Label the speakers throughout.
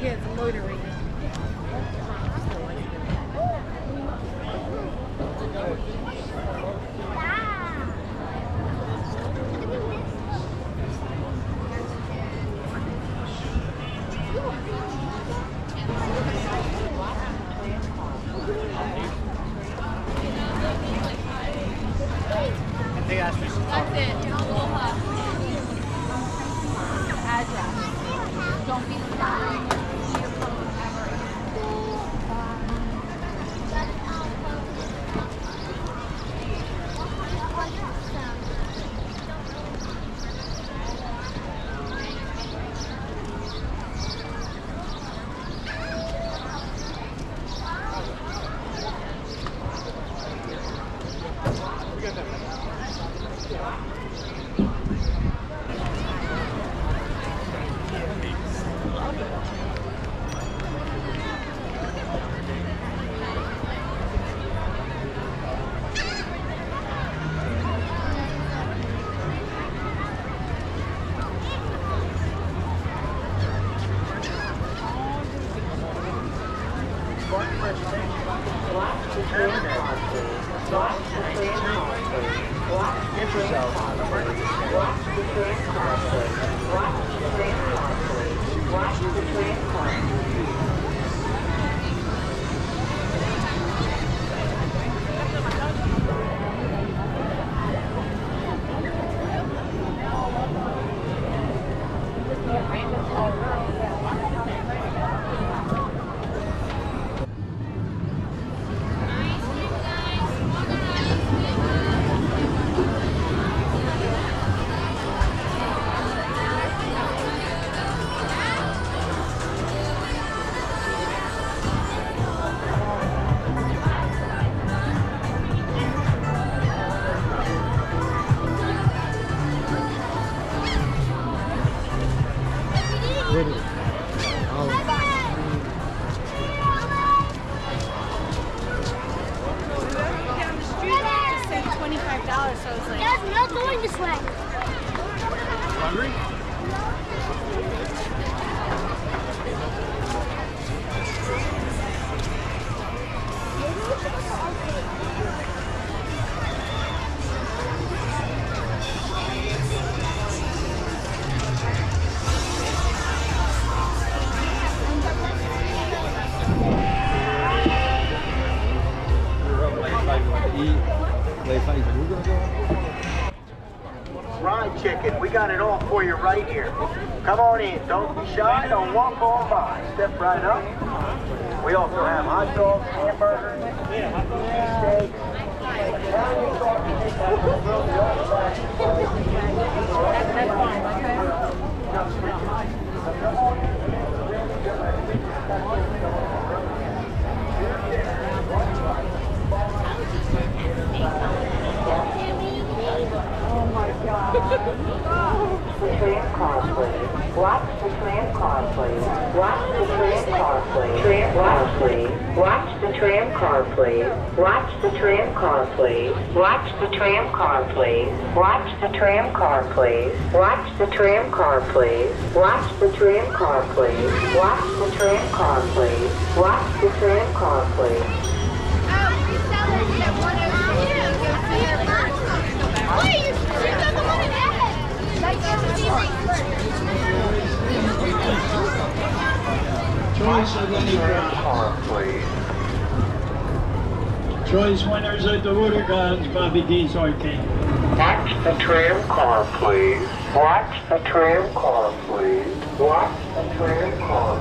Speaker 1: Yeah, it's loitering.
Speaker 2: That's it. Aloha. Address. Don't be lying.
Speaker 3: Fried chicken, we got it all for you right here. Come on in, don't be shy, don't walk on by. Step right up. We also have hot dogs, hamburgers, steaks, Italian sausages,
Speaker 4: The tram car, please. Watch the tram car, please. Watch the tram car, please. Tram car, please. Watch the tram car, please. Watch the tram car, please. Watch the tram car, please. Watch the tram car, please. Watch the tram car, please. Watch the tram car, please. Watch the tram car, please. Watch the tram car, please.
Speaker 5: Choice of any choice winners at the Water Guns, Bobby D's Arcade.
Speaker 4: Watch the tram car, please. Watch the tram car, please. Watch the tram car,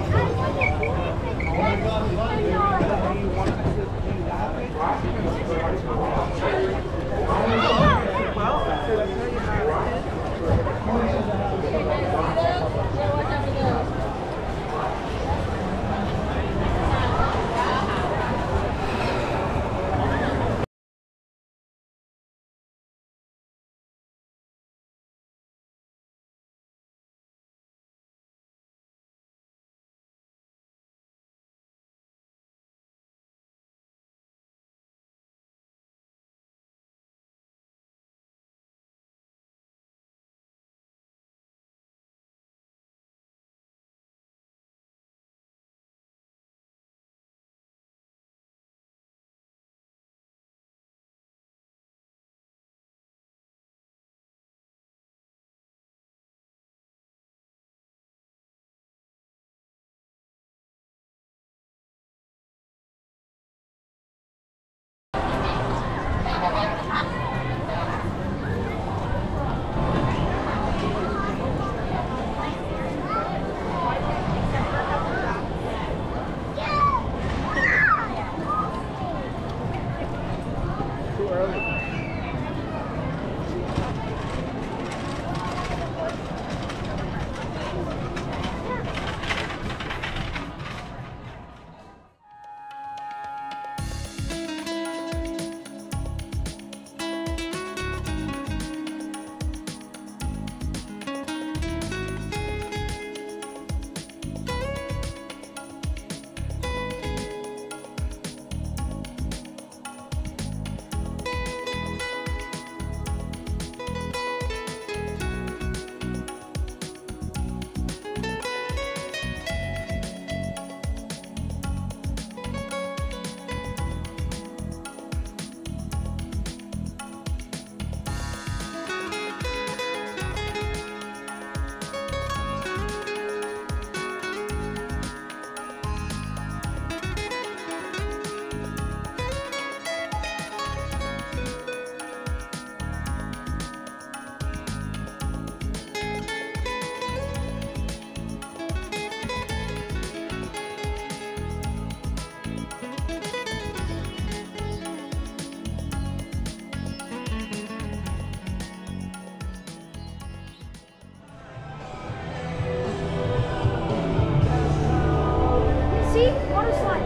Speaker 1: See? Water slide.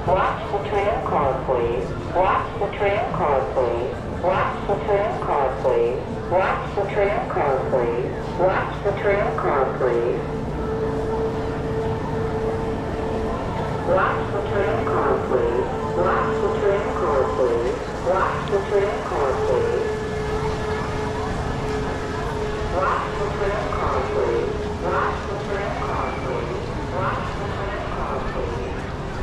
Speaker 4: Watch the tram car, please. Watch the tram car, please. Watch the tram car, please. Watch the tram car, please. Watch the tram car, please. Watch the tram car, please. Watch the tram car, please. Watch the tram car, please. Watch the tram car, please. Watch the tram car, please. Watch the tram car, please.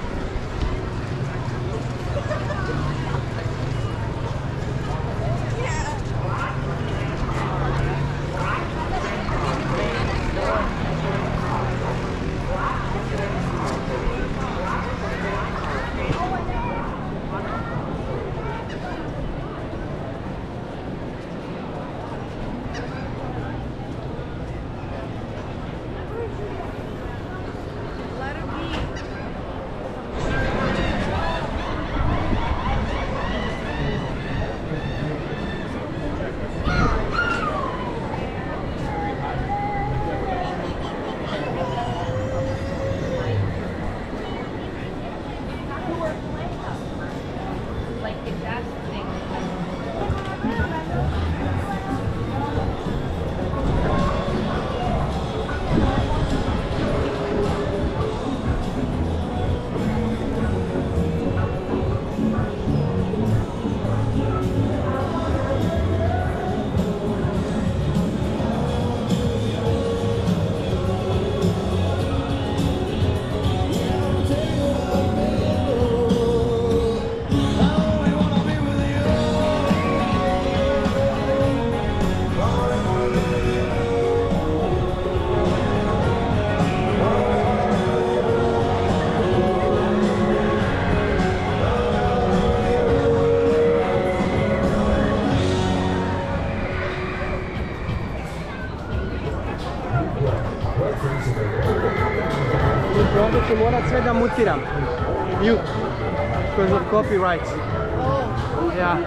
Speaker 1: Ovdje ću morat sve da mutiram. Mute. Because of copyrights. Yeah.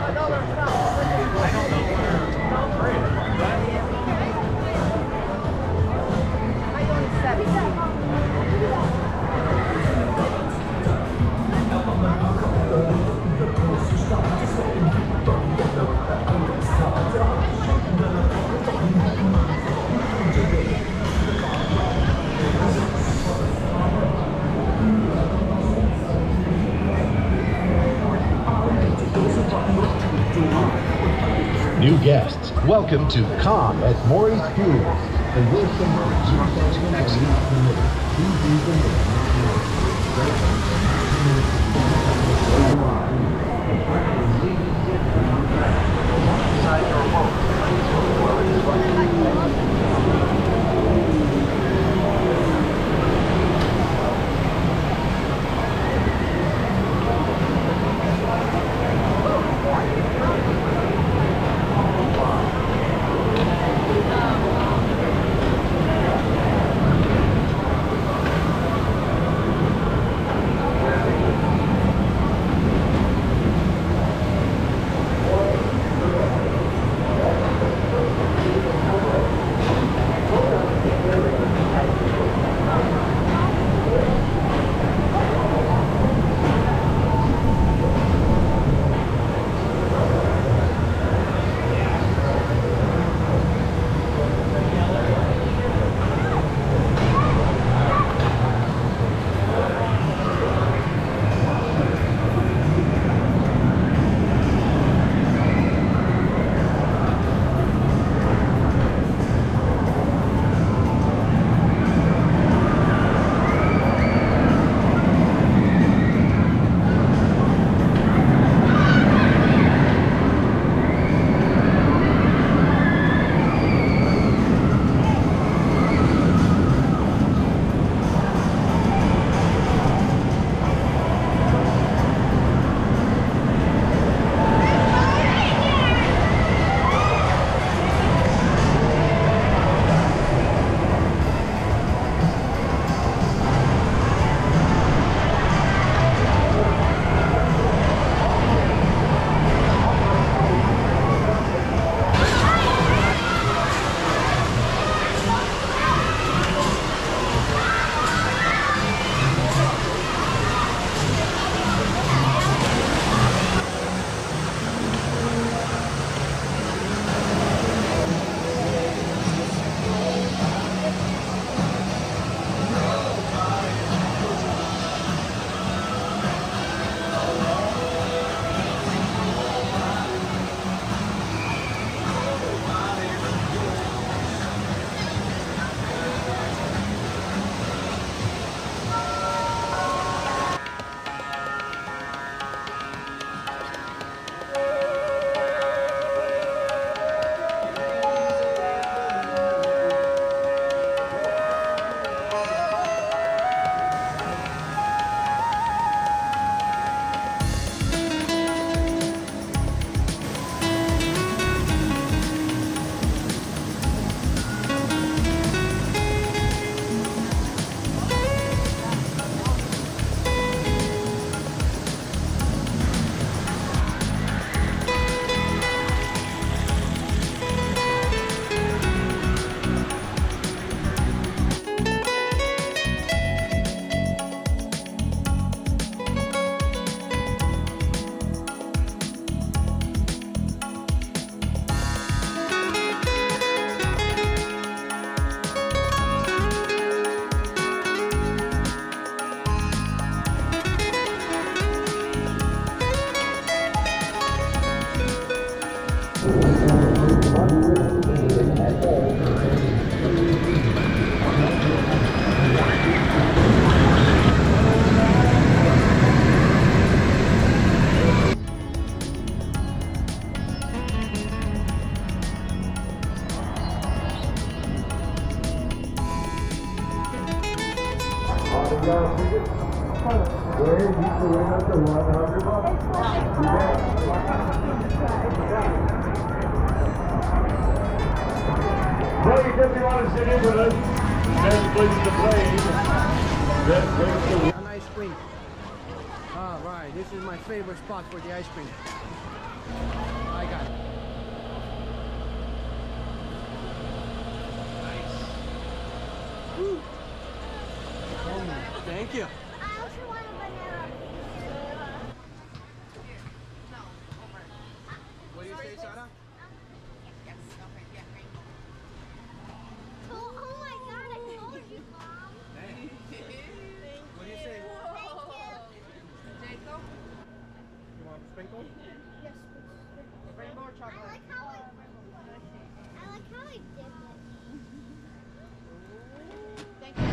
Speaker 6: New guests, welcome to Calm at Maury's Fuels. And we'll send you next
Speaker 5: Please, if you want to sit in with us, then please the plane.
Speaker 1: An ice cream. All right, this is my favorite spot for the ice cream. I got it. Nice. Woo. Thank you.
Speaker 2: I also want a banana.
Speaker 1: What do you say, Sarah?
Speaker 2: Oh my god, I told you, Mom.
Speaker 1: What do you say?
Speaker 2: Jacob?
Speaker 1: You want sprinkle?
Speaker 2: Yes, please. Rainbow or chocolate? I like how I dip it. Thank you.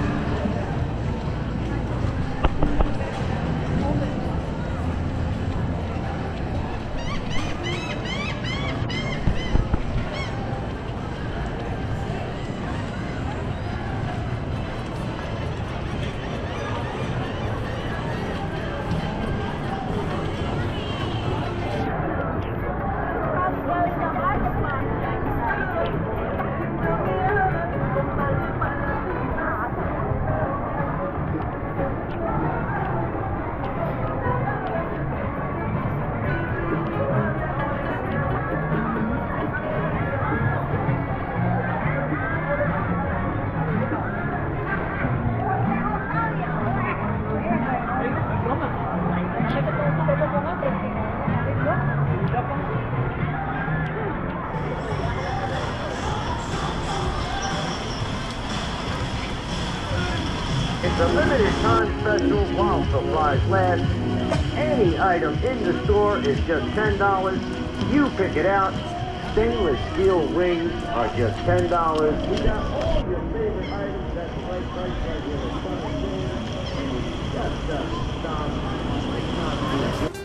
Speaker 3: It's a limited time special while supplies last. Any item in the store is just $10. You pick it out. Stainless steel rings are just $10. We got all your favorite items at the right price right here. And you just stop.